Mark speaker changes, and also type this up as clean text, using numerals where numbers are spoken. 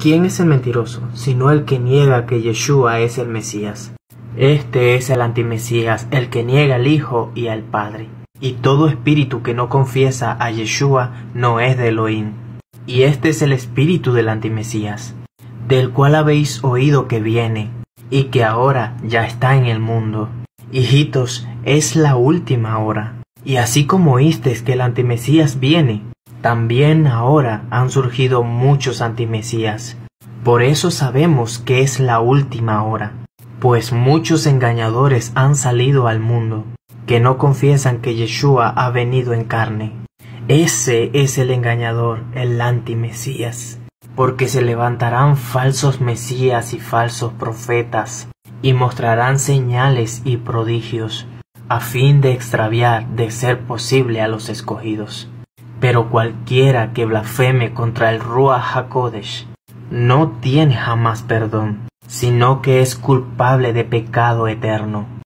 Speaker 1: ¿Quién es el mentiroso, sino el que niega que Yeshua es el Mesías? Este es el antimesías, el que niega al Hijo y al Padre. Y todo espíritu que no confiesa a Yeshua no es de Elohim. Y este es el espíritu del antimesías, del cual habéis oído que viene, y que ahora ya está en el mundo. Hijitos, es la última hora. Y así como oísteis que el antimesías viene, también ahora han surgido muchos antimesías. Por eso sabemos que es la última hora, pues muchos engañadores han salido al mundo, que no confiesan que Yeshua ha venido en carne. Ese es el engañador, el antimesías. Porque se levantarán falsos mesías y falsos profetas, y mostrarán señales y prodigios, a fin de extraviar, de ser posible, a los escogidos. Pero cualquiera que blasfeme contra el Ruach HaKodesh no tiene jamás perdón, sino que es culpable de pecado eterno.